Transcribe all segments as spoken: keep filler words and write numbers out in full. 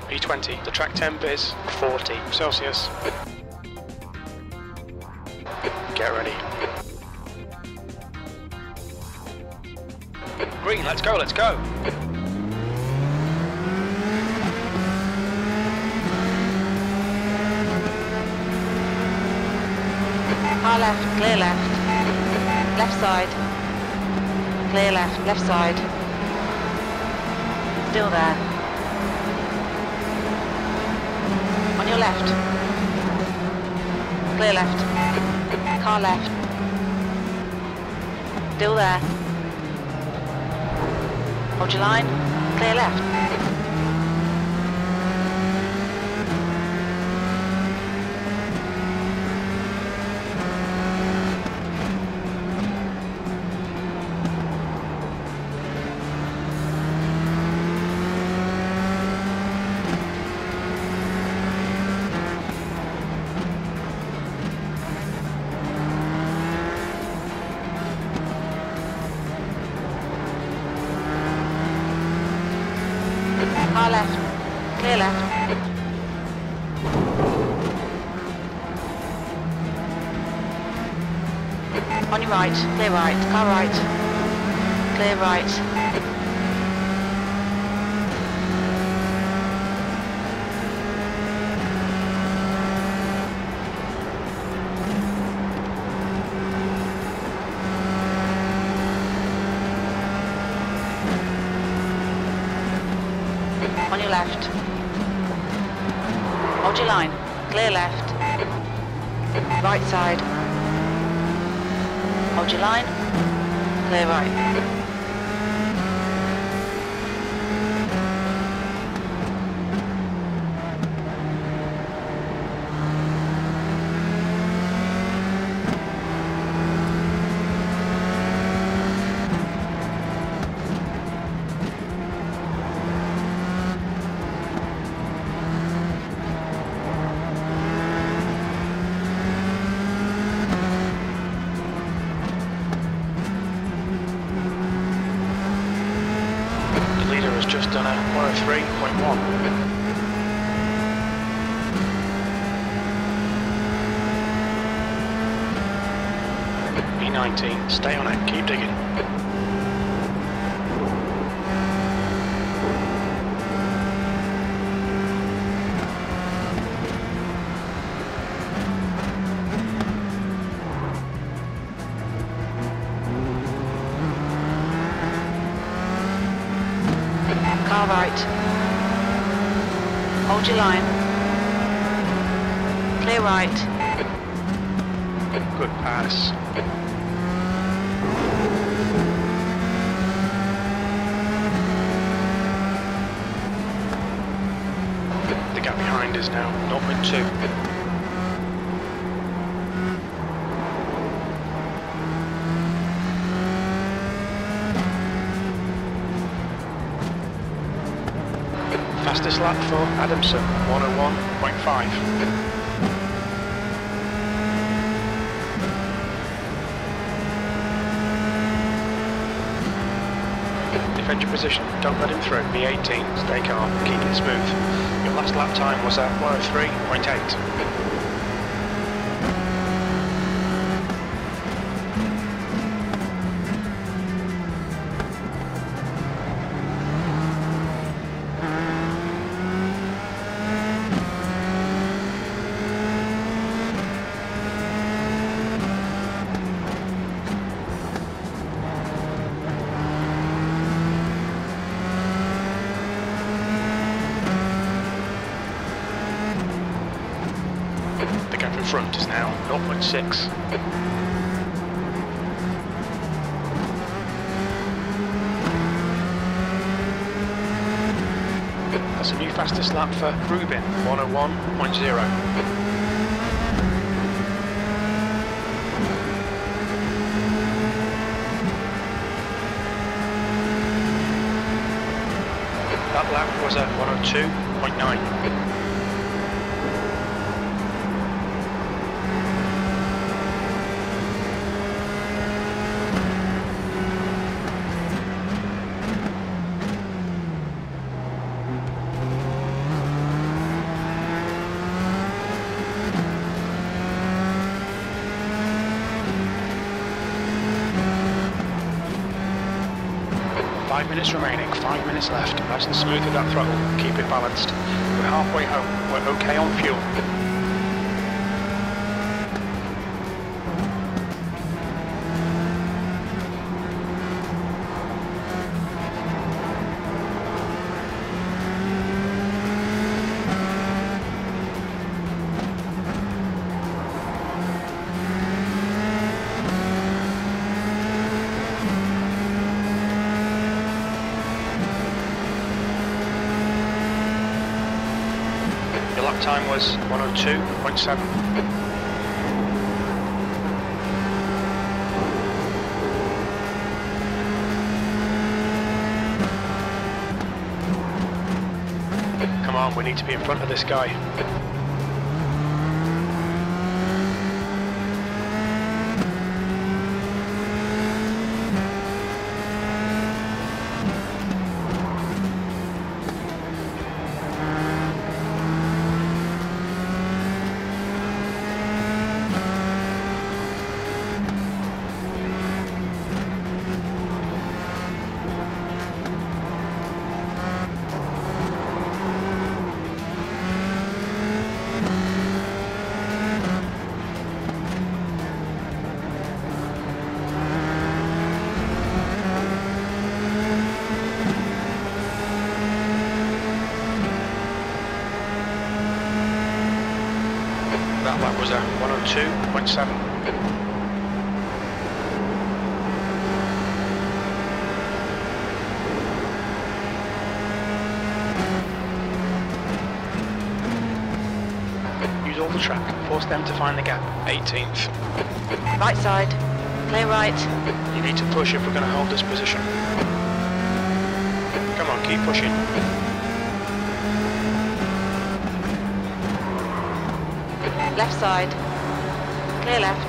E twenty, the track temp is forty Celsius. Get ready. Green, let's go, let's go. Car left, clear left. Left side. Clear left, left side. Still there. On your left. Clear left. Car left. Still there. Hold your line. Clear left. Car left, clear left. On your right, clear right, car right, clear right. On your left. Hold your line. Clear left. Right side. Hold your line. Clear right. Just done a one oh three point one. E nineteen, stay on it, keep digging. Car right. Hold your line. Clear right. Good pass. The gap behind is now zero point two. Fastest lap for Adamson, one oh one point five. Defend your position, don't let him through. B eighteen, stay calm, keep it smooth. Your last lap time was at one oh three point eight. The gap in front is now zero point six. That's a new fastest lap for Rubin, one oh one point zero. That lap was at one oh two point nine. Five minutes remaining, five minutes left. Nice and smooth with that throttle. Keep it balanced. We're halfway home. We're okay on fuel. Your lap time was one oh two point seven. Come on, we need to be in front of this guy. That lap was a one oh two point seven. Use all the track, force them to find the gap. eighteenth. Right side, clear right. You need to push if we're going to hold this position. Come on, keep pushing. Left side, clear left.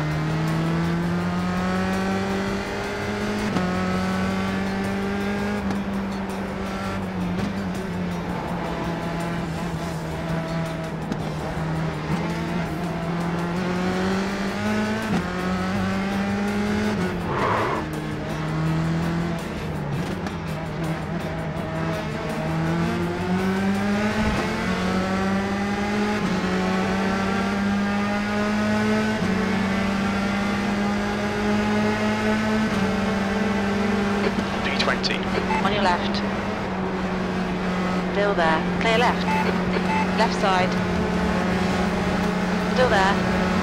On your left. Still there. Clear left. Left side. Still there.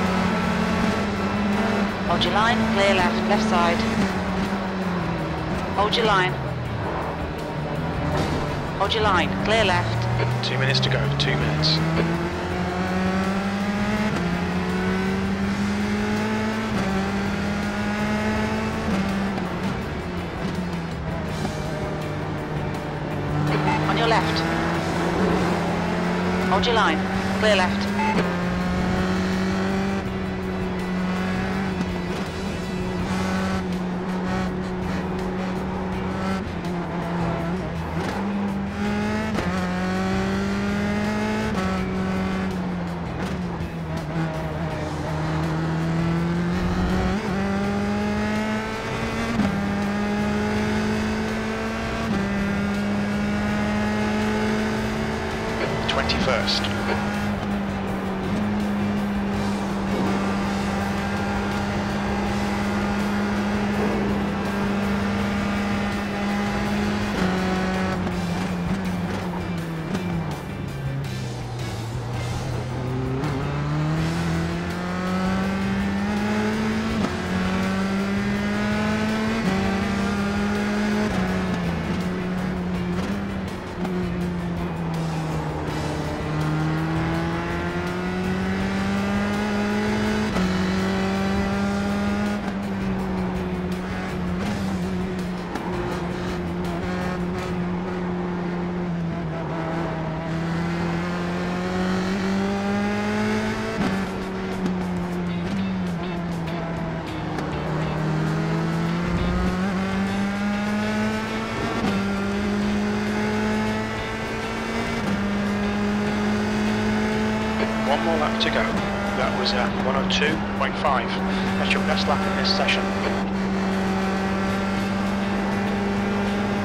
Hold your line. Clear left. Left side. Hold your line. Hold your line. Clear left. Two minutes to go. Two minutes. On your left. Hold your line. Clear left. twenty-first. One more lap to go. That was uh, one oh two point five. That's your best lap in this session.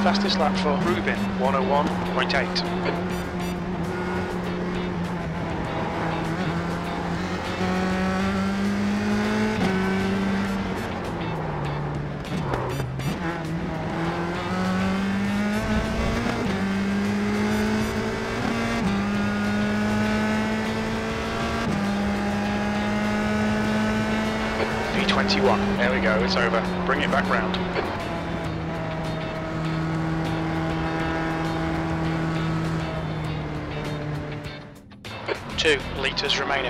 fastest lap for Rubin, one oh one point eight. V twenty-one, there we go, it's over. Bring it back round. Two litres remaining.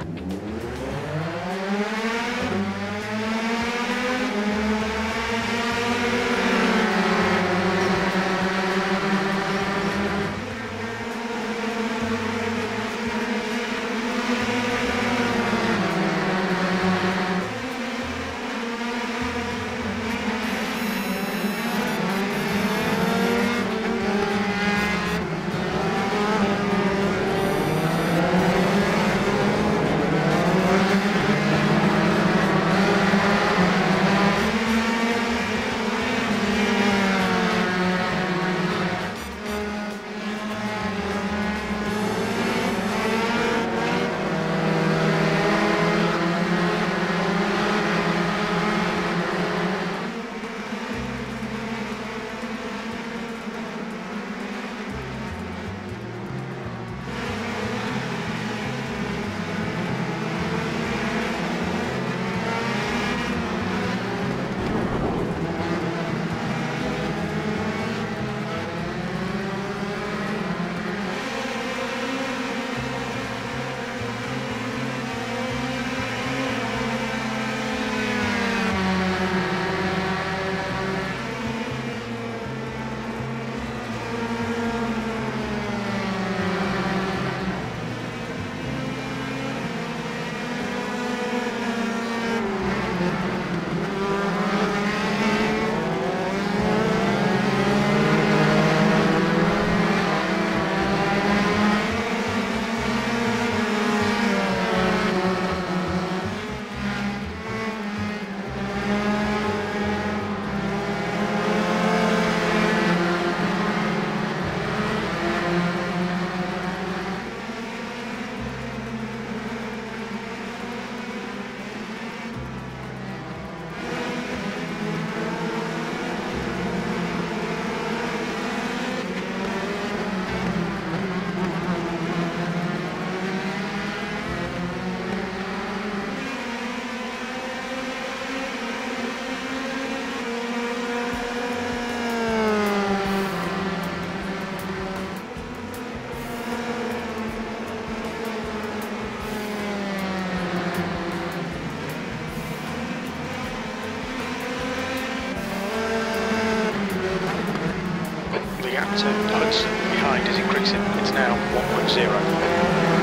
So Alex behind is increasing. It's now one point zero.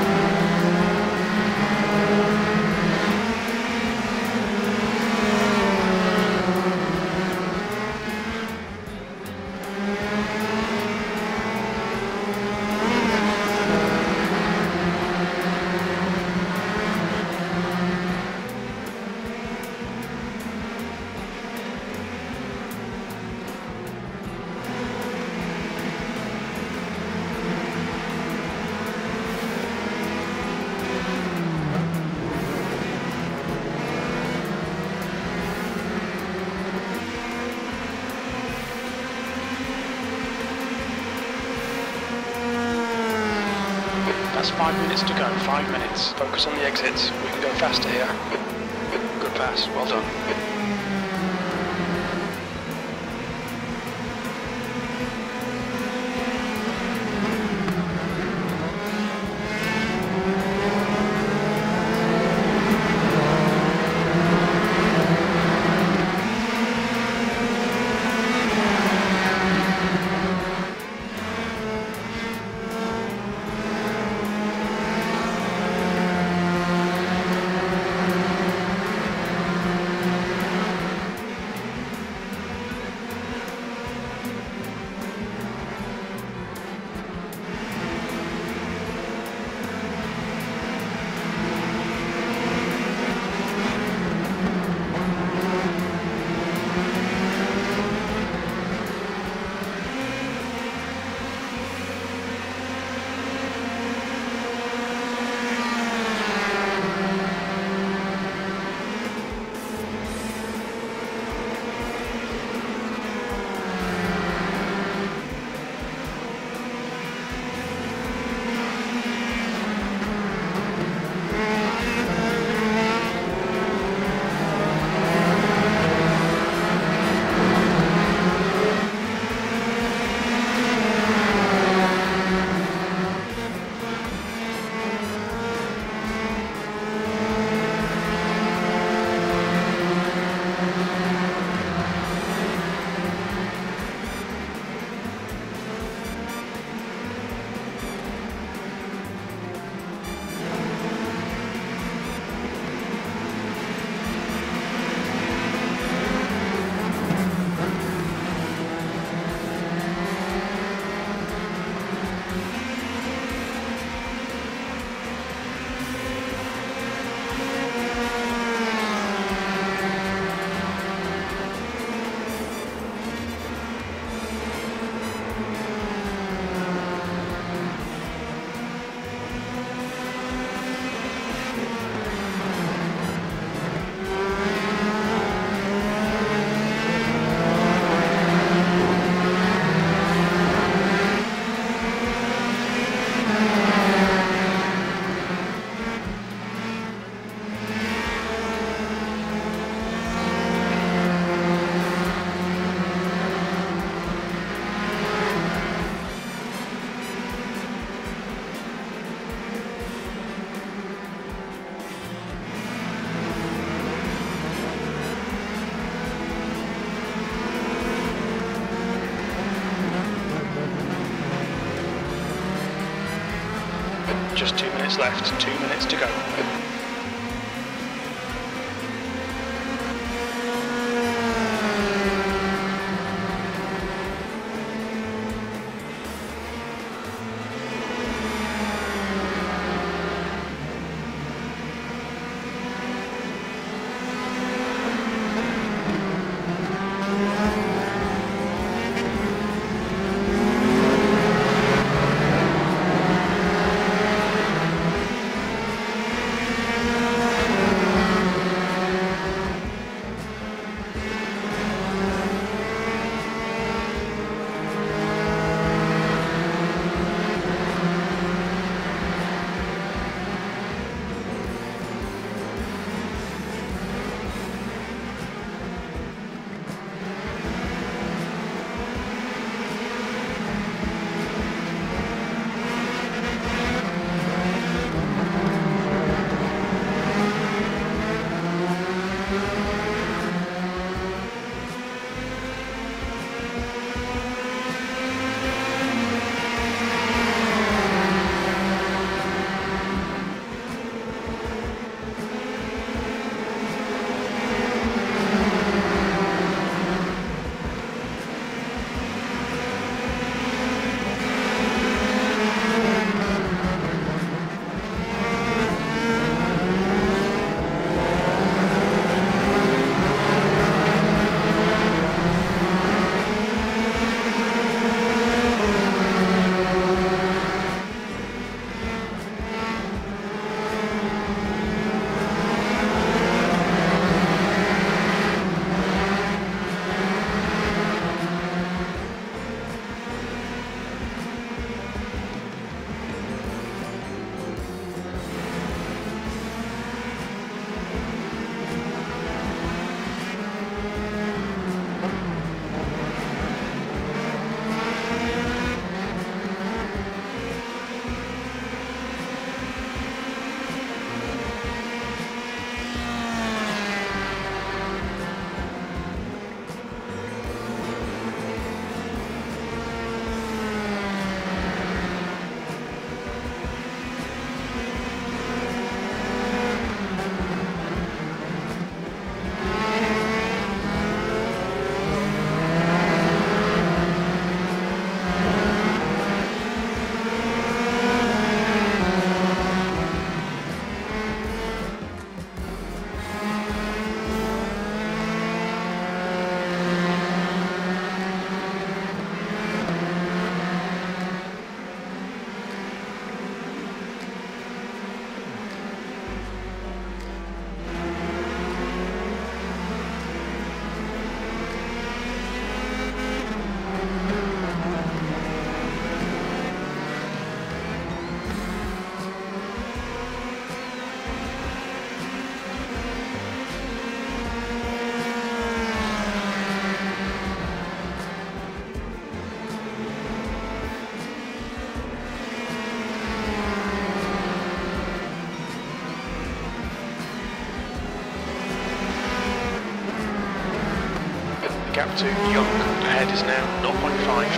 That's five minutes to go, five minutes. Focus on the exits. We can go faster here. Good pass, well done. Just two minutes left, two minutes to go. Gap to Young ahead is now zero point five.